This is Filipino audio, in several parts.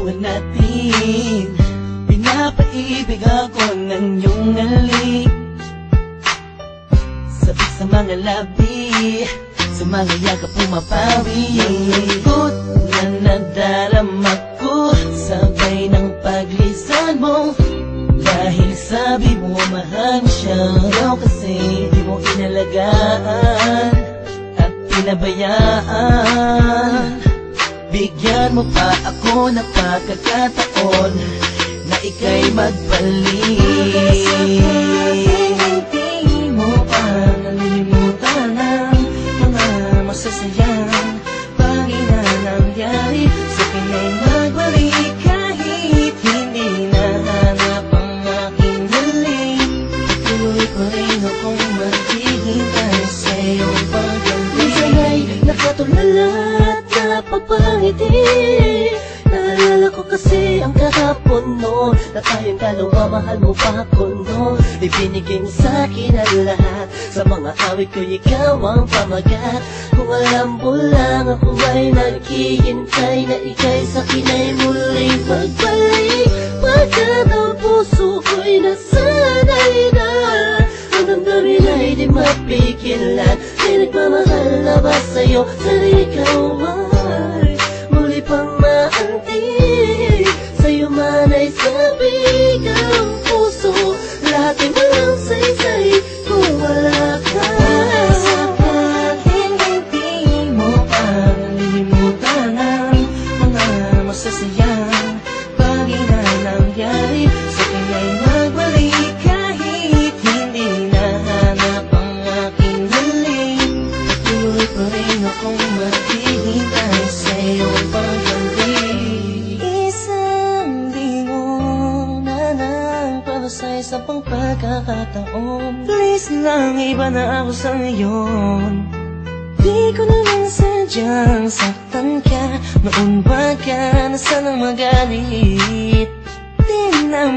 kwentuhan natin. Pinapaibig ako ng iyong halik, sabik sa mga labi, sa mga yakap pumapawi. Ang lungkot na nadarama ko, sabay ng paglisan mo. Dahil sabi mo mahal mo siya, ikaw kasi di mo inalagaan at pinabayaan. Bigyan mo pa ako ng pagkakataon na ika'y magbalik. Hindi mo pa nalilimutan ang mga masasayang bagay na nangyari. Sa akin ay magbalik kahit hindi nahanap ang aking hiling. Tuloy pa rin akong maghihintay sa iyong pagbalik. Minsan ay nakatulala at napapangiti. Naalala ko kasi ang kahapon no, na tayong dalawa, mahal mo pa ako no. Ibinigay mo sa'kin ang lahat, sa mga awit ko ikaw ang pamagat. Kung alam mo lang ako ay naghihintay na ika'y sa'kin ay muling magbalik. Pagkat ang puso ko'y nasanay na, ang damdamin ay di mapigilan. May nagmamahal na ba sa'yo, sana ikaw ay muli pang maantig. Sa'yo man ay sabik ang puso, lahat ay walang saysay kung wala ka. Sakaling hindi mo pa nalilimutan ang mga masasayang bagay na nangyari. Sa akin ay magbalik kahit hindi nahanap ang aking hiling. Tuloy pa rin akong maghihintay sa iyong pagbalik. Isang linggo na lang para sa isang pang pagkakataon. Please lang, iba na ako sa ngayon. Di ko naman sadyang saktan ka, noon ba ka na sanang magalit? Di na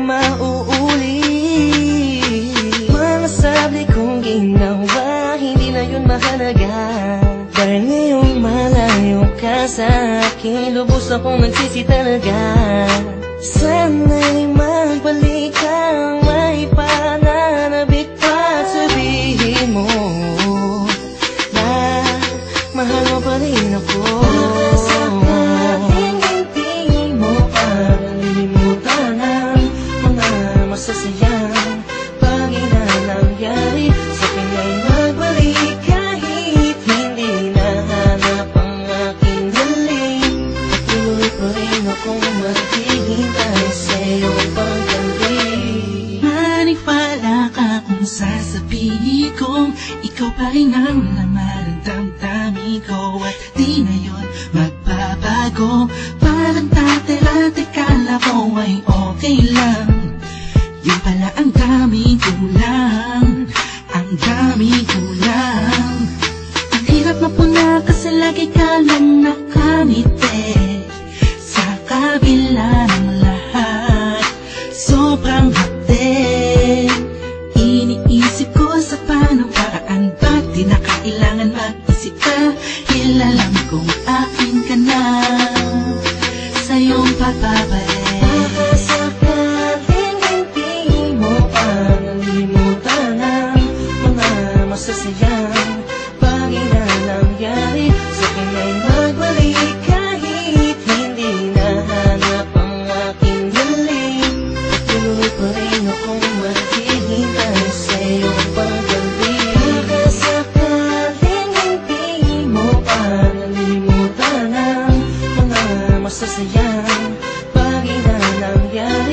mauulit. Mga sabi kong ginawa, hindi na yun mahalaga. Dahil ngayong malayo ka sa akin, lubos akong nagsisi talaga. Sana'y magbalik kang may pananabik pa at sabihin mo na mahal mo pa rin ako. Sakaling hindi mo pa nalilimutan ang mga masasayang bagay na nangyari. Sa akin ay magbalik kahit hindi nahanap ang aking hiling. Patuloy pa rin akong maghihintay sa iyong pagbalik. Maniwala ka kung sasabihin kong ikaw pa rin ang laman ng damdamin ko, at di na yun magbabago. Parang dati-dati kala ko ay okay lang, yun pala ang daming kulang, ang daming kulang. Ang hirap mapuna kasi lagi ka lang nakangiti. Sa kabila ng lahat, sobrang hati. Iniisip ko sa paano paraan, ba't di na kailangan mag-isip ka? Alam kong akin ka na, sa iyong pagbabalik. Sakaling hindi mo pa nalilimutan ang mga masasayang bagay na nangyari. Sa akin ay magbalik kahit hindi nahanap ang aking hiling. Patuloy pa rin akong maghihintay sa iyong pagbalik. Sakaling hindi mo pa nalilimutan ang mga masasayang bagay na nangyari.